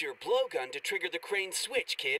your blowgun to trigger the crane switch, kid.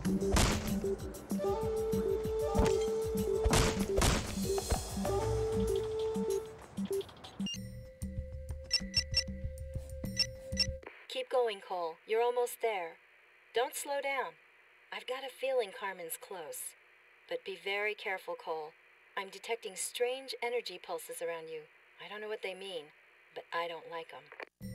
Keep going, Cole. You're almost there. Don't slow down. I've got a feeling Carmen's close. But be very careful, Cole. I'm detecting strange energy pulses around you. I don't know what they mean, but I don't like them.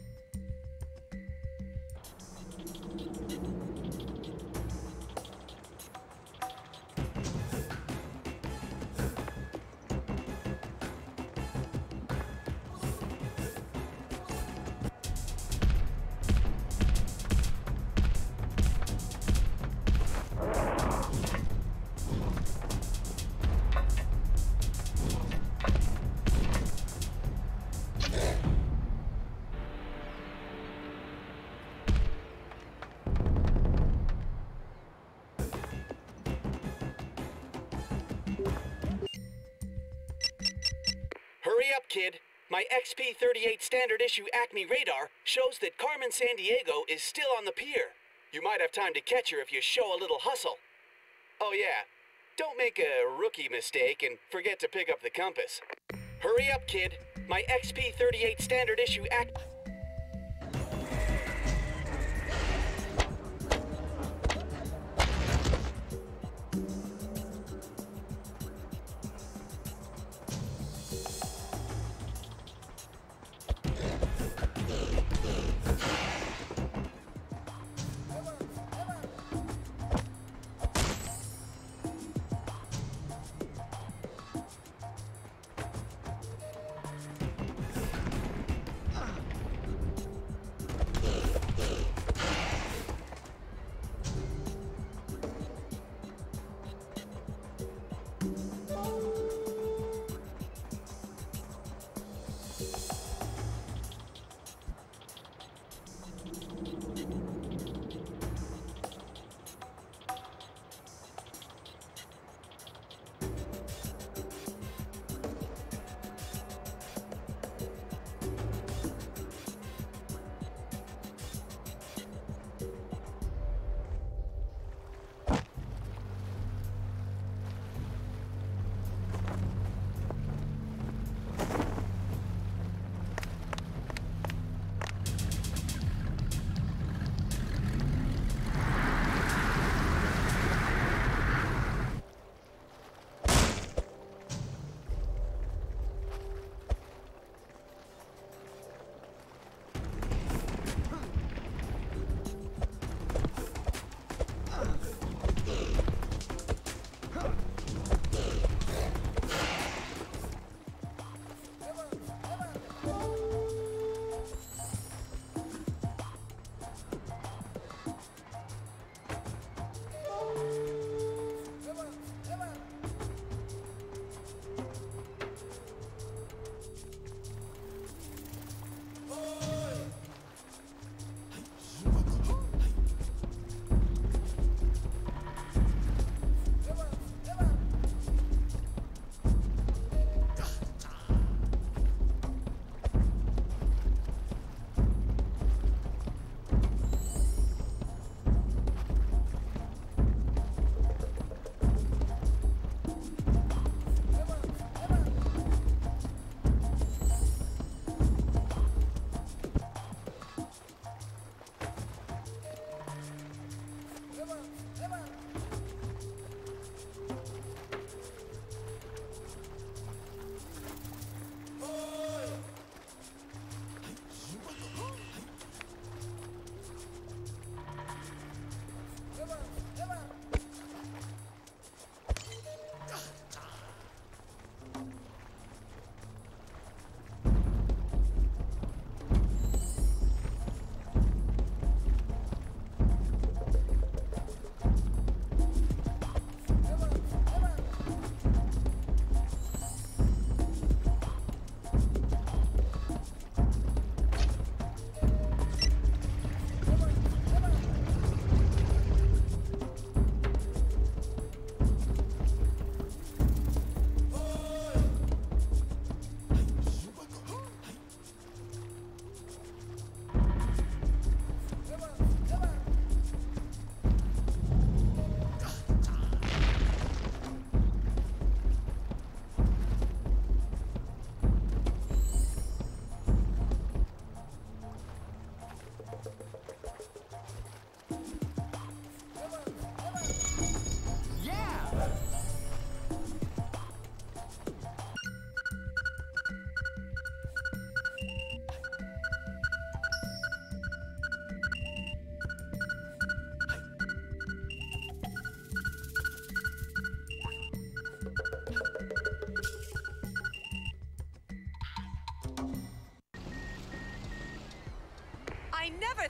Hurry up, kid. My XP-38 standard issue Acme radar shows that Carmen Sandiego is still on the pier. You might have time to catch her if you show a little hustle. Oh yeah, don't make a rookie mistake and forget to pick up the compass. Hurry up, kid. My XP-38 standard issue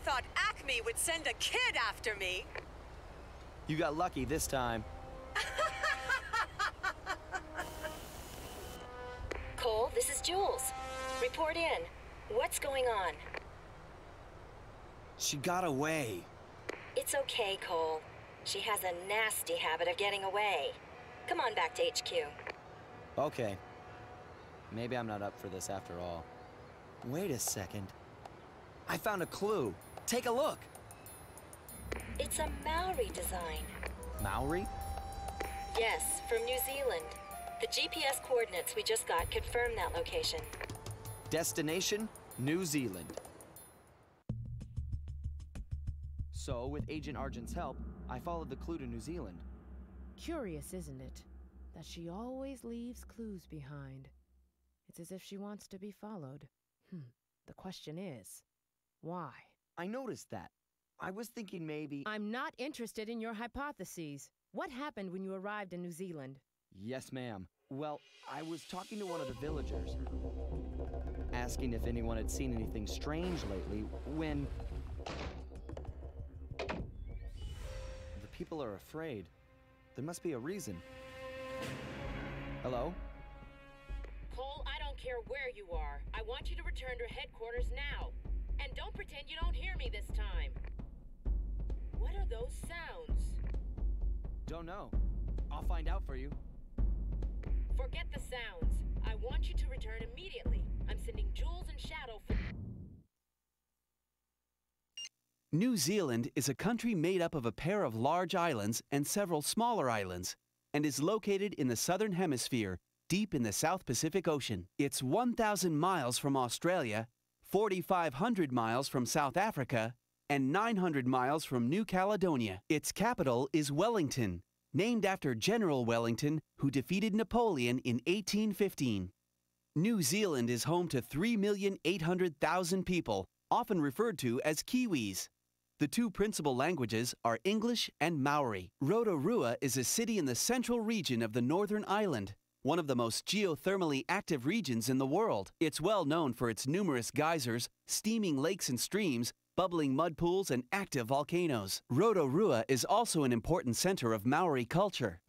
thought Acme would send a kid after me. You got lucky this time. Cole, this is Jules. Report in. What's going on? She got away. It's okay, Cole. She has a nasty habit of getting away. Come on back to HQ. Okay. Maybe I'm not up for this after all. Wait a second. I found a clue. Take a look. It's a Maori design. Maori? Yes, from New Zealand. The GPS coordinates we just got confirm that location. Destination, New Zealand. So, with Agent Argent's help, I followed the clue to New Zealand. Curious, isn't it? That she always leaves clues behind. It's as if she wants to be followed. The question is, why? I noticed that. I was thinking maybe... I'm not interested in your hypotheses. What happened when you arrived in New Zealand? Yes, ma'am. Well, I was talking to one of the villagers, asking if anyone had seen anything strange lately, when... The people are afraid. There must be a reason. Hello? Cole, I don't care where you are. I want you to return to headquarters now. And don't pretend you don't hear me this time. What are those sounds? Don't know. I'll find out for you. Forget the sounds. I want you to return immediately. I'm sending Jules and Shadow for... New Zealand is a country made up of a pair of large islands and several smaller islands, and is located in the southern hemisphere, deep in the South Pacific Ocean. It's 1,000 miles from Australia, 4,500 miles from South Africa, and 900 miles from New Caledonia. Its capital is Wellington, named after General Wellington, who defeated Napoleon in 1815. New Zealand is home to 3,800,000 people, often referred to as Kiwis. The two principal languages are English and Maori. Rotorua is a city in the central region of the Northern Island, one of the most geothermally active regions in the world. It's well known for its numerous geysers, steaming lakes and streams, bubbling mud pools, and active volcanoes. Rotorua is also an important center of Maori culture.